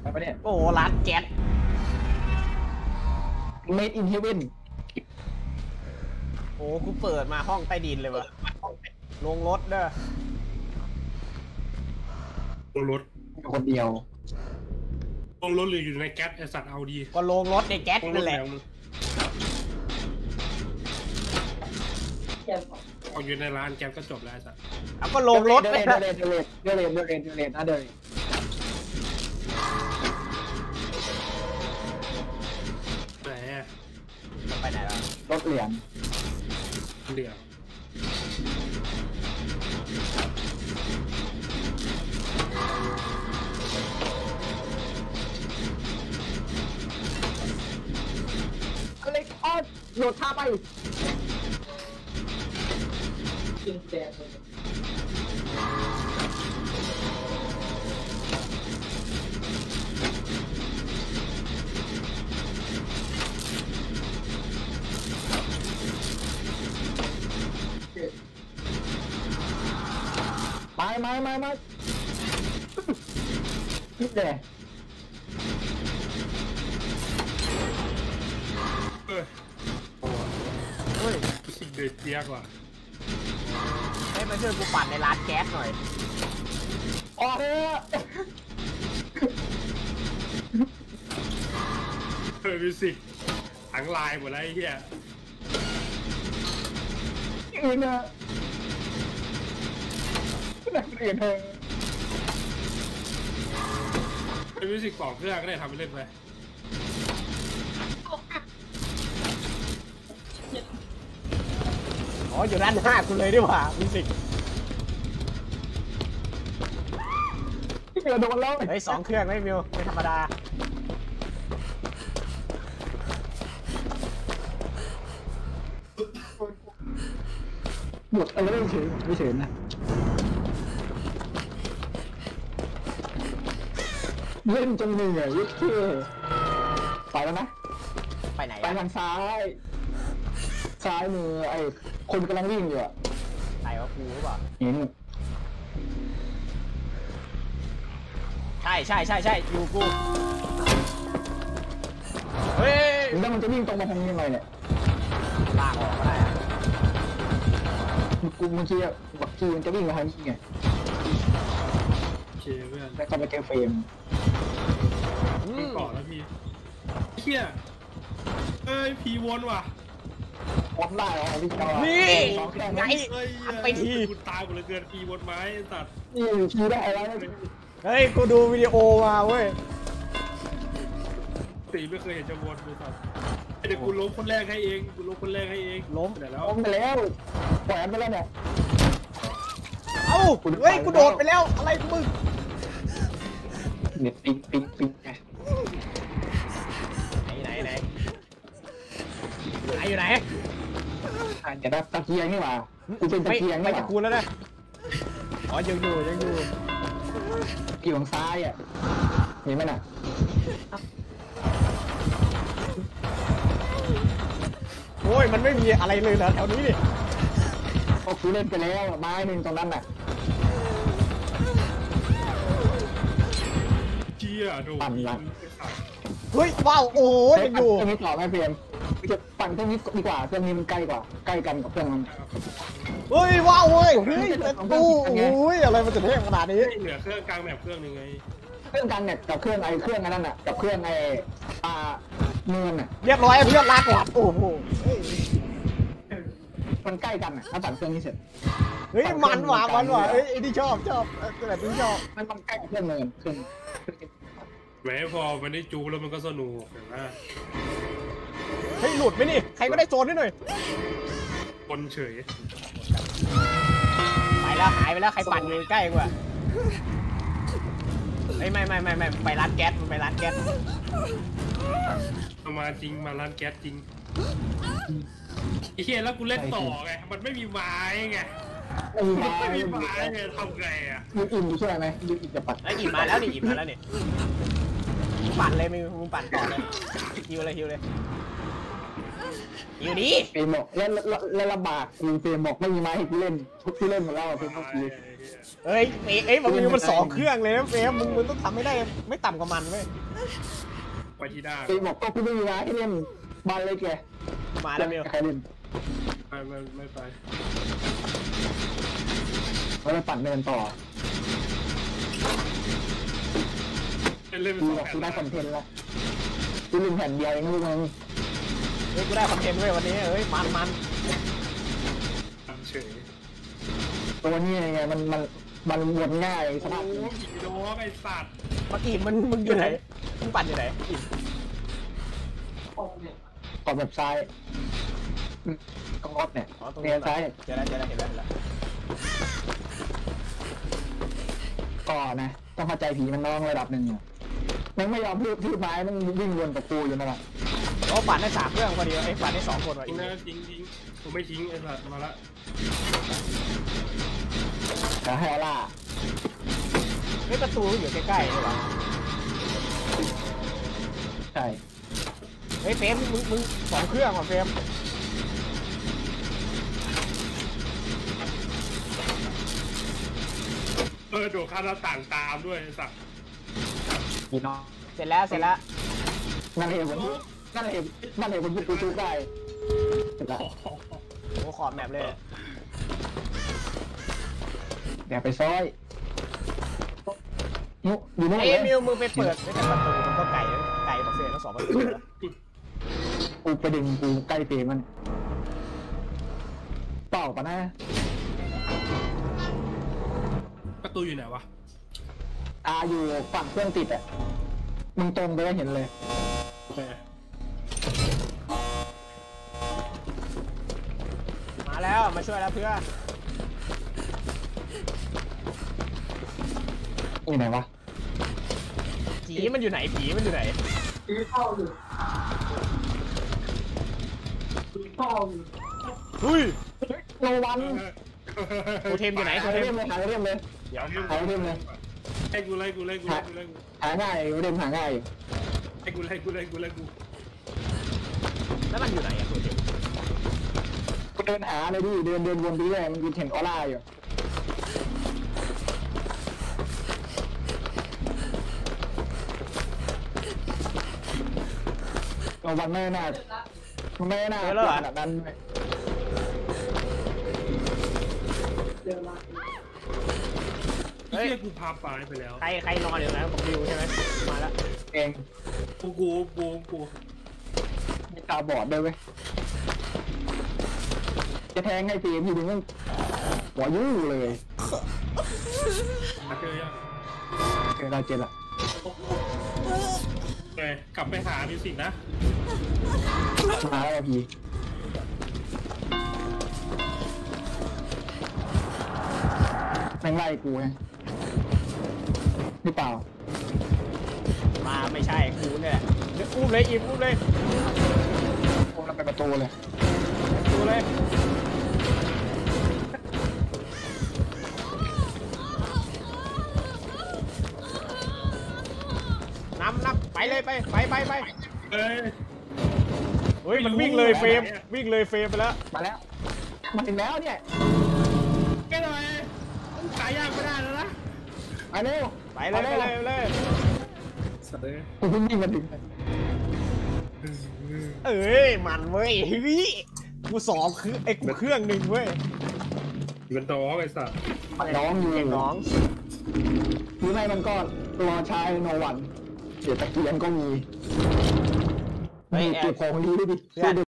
ไปเนี่ยโอ้โหร้านแก๊ส Made in Heaven โอ้กูเปิดมาห้องใต้ดินเลยวะลงรถเด้อลงรถคนเดียวลงรถหรืออยู่ในแก๊สไอสัตว์เอาดีก็ลงรถในแก๊สลงรนั่ถนแหละแล้วเอาอยู่ในร้านแก๊สก็จบแล้วไอสัตว์เอาก็ลงรถเดิไปนนะนะเดินแหมไปไหนแล้วรถเหลืองเดี๋ยวก็เลยอ้อโหลดท่าไปไม่คิดเลยเฮ้ยสิ่งเดือดเจี๊ยกว่ะให้มาช่วยกูปั่นในร้านแก๊สหน่อยออกเลยมิวสิกทั้งลายหมดแล้วไอ้เหี้ยอื่นอะนักเรียนเธอมิวสิก2เครื่องก็ได้ทำไปเล่นไปอ๋ออยู่ด้านหน้ากูเลยดีกว่ามิวสิกเกิดโดนแล้วเฮ้ย2เครื่องไม่มิวไม่ธรรมดาหมดอะไรไม่เฉยนะเล่นจนเหนื่อยยิ่งเท่ไปแล้วนะไปไหนไปทางซ้ายมือไอ้คนกำลังวิ่งอยู่อะใครวะกูหรือเปล่าเห็นใช่อยู่กูเฮ้ยแล้วมันจะวิ่งตรงมาทางนี้ยังไงเนี่ยลากออกก็ได้อะกูเมื่อกี้บักกี้มันจะวิ่งมาทางนี้ไงโอเคเพื่อนแล้วก็ไปเจอเฟรมมึงต่อแล้วพี่เหี้ยเอ้ยพีวนว่ะวัดได้เหรอพี่เจ้านี่สองแค่ไงนั้นเฮ้ยไปทีกูตายหมดเลยเกินพีวนไม้ไอ้สัตว์นี่ชี้ได้แล้วเฮ้ยกูดูวิดีโอมาเว้ยตีไม่เคยเห็นจะวนเลยสัตว์เดี๋ยวกูล้มคนแรกให้เองล้มไปไหนแล้วล้มไปแล้วแขวนไปแล้วเนี่ยเอ้าเฮ้ยกูโดดไปแล้วอะไรของมึงเน็ตปิงไงไหนอยู่ไหนจะได้ตะเกียงนี่หว่ากูเป็นตะไม่เกียงไม่นี่หจะว่ากูแล้วนะอ๋อยังอยู่เกี่ยวซ้ายอ่ะเห็นไหมน่ะโอ้ยมันไม่มีอะไรเลยเหรอแถวนี้ดิพอกูเล่นไปแล้วไม้หนึ่งตรงนั้นน่ะเจี๊ยโดนปั่นละเฮ้ยว้าวโอ้ยยังอยู่เครื่องนี้ต่อไหมเฟรมจะปั่นเครื่องนี้ดีกว่าเครื่องนี้มันใกล้กันกับเครื่องนั้นเฮ้ยว้าวเว้ยเฮ้ยเป็นตู้โอ้ยอะไรมันจะเท่ขนาดนี้เหลือเครื่องกลางแบบเครื่องหนึ่งไงเครื่องกันเนี่ยกับเครื่องนั้นน่ะกับเครื่องเงินน่ะเรียบร้อยเพื่อนลาก่อนโอ้โหมันใกล้กันน่ะถ้าปั่นเครื่องนี้เสร็จเฮ้ยมันหวาเฮ้ยไอ้ที่ชอบแบบที่ชอบมันใกล้กับเครื่องเงินเครื่องแม้พอมันได้จูแล้วมันก็สนุกเห็นไหมเฮ้ยหลุดไหมนี่ใครก็ได้โซนนิดหน่อยคนเฉยไปแล้วหายไปแล้วใครปั่นอยู่ใกล้กว่าไม่ไปร้านแก๊สมันไปร้านแก๊สมาจริงมาร้านแก๊สจริงไอ้เหี้ยแล้วกูเล่นต่อไงมันไม่มีไม้ไงไม่มีไม้ไงทำไงอ่ะยืดอิ่มใช่ไหมยืดอิ่มจะปัดไอ้อิ่มมาแล้วนี่ปั่นเลยมึงปั่นต่อเลยฮิวเลยฮิวดิเฟรมบอกแล้วลำบากกูเฟรมบอกไม่มีไม้ให้กูเล่นทุกที่เล่นหมดแล้วเฟรมต้องกูไเอ้ยมันมีมัน2 เครื่องเลยนะเฟรมมึงต้องทำให้ได้ไม่ต่ำกว่ามันเว้ยไปที่ด้าตีบอกก็กูไม่มีร้านให้เล่นบอลเลยแกมาแล้วเบลใครเล่นไม่ไปเราไปปั่นเดินต่อเล่นเป็นกู 2 บอกแผ่กูนได้คอนเทนต์แล้วกูลืมแผ่นเดียวเองลูกมึงเฮ้ยกูได้คอนเทนต์เว้ยวันนี้เฮ้ยมันเฉยตัวนี้ไงมันวนง่ายสโอ้ภาพโหผีน้องไอ้สัตว์เมื่อกี้มึงอยู่ไหนมึงปั่นอยู่ไหนอีกกดแบบซ้ายตรงรถเนี่ยตรงเนียซ้ายเจอแล้วเห็นแล้วก่อนนะต้องเข้าใจผีมันน้องระดับหนึ่งมันไม่ยอมพูดไม้มันวิ่งวนกับกูอยู่นั่นแหละโอ้ปั่นได้3 เครื่องพอดีไอ้ปั่นได้2 คนว่ะทิ้อีงกนะทิ้งผมไม่ทิ้งไอ้สัตว์มาละแต่ให้ล่าเฮ้ยประตูอยู่ใกล้ๆเลยว่ะใช่เฮ้ยเฟรมมึง2 เครื่องว่ะเฟรมโดดข้ามหน้าต่างตามด้วยไอ้สัตว์ผีน้องเสร็จแล้วนั่นเองผมยึดกูชุบได้เสร็จแล้วโอ้ขอบแมปเลยเดี๋ยวไปซ้อยอยู่นู่นไอ้เลยมิวมึงไปเปิดไม่แต่ประตูมันก็ไกลประเสริฐทั้ง2 ประตูแล้วกูไปดึงกูใกล้เปมันเปล่าปะนะประตูอยู่ไหนวะอยู่ฝั่งเครื่องติดอ่ะมึงตรงไปก็เห็นเลยโอเคมาแล้วมาช่วยแล้วเพื่อนอยู่ไหนวะผีมันอยู่ไหนผีมันอยู่ไหน เฮ้ยโนวันโทเทมอยู่ไหนโทหาเทเรียมมเลยหาเรียมเลยเดี๋ยวหาเรียมเลยให้กูไล่กูหาง่ายเรียมหาง่ายให้กูแล้วมันอยู่ไหนอะโทเทมกูเดินหาเลยดิเดินวนไปเรื่อยมันเห็นออร่าอยู่โนวันไม่น่าขนาดนั้นไอ้เหี้ยกูพาปลายไปแล้วใครนอนอยู่นะผมดิวใช่ไหมมาแล้วเองกูมีตาบอดด้วยเว้ยจะแทงให้ปีพี่ดึงมันหัวยุ่งเลยเจอยังเจอละโอเคกลับไปหามิวสิกนะมาแล้วพี่แม่งไล่กูไงหรือเปล่ามาไม่ใช่กูเนี่ยแหละเดี๋ยวอุ้มเลยอีกอุ้มเลยผมเราไปประตูเลยดูเลยนับไปเลยไปเอ้ยเฮ้ยมันวิ่งเลยเฟรมไปแล้วมาแล้วมาถึงแล้วเนี่ยแกหน่อยขายยากไม่ได้แล้วนะมาเร็วไปเลยสัตว์เลยกูเพิ่งวิ่งมาถึงเอ้ยมันเว้ยพี่กู2 คือไอ้กูเครื่อง 1เว้ยเป็นตัวไอ้สัตว์น้องอยู่เก่งน้องหรือไม่มันก็รอใช้โนวันเดี๋ยวตะเกียงก็มีเฮ้ยเก็บของดีด้วยดิ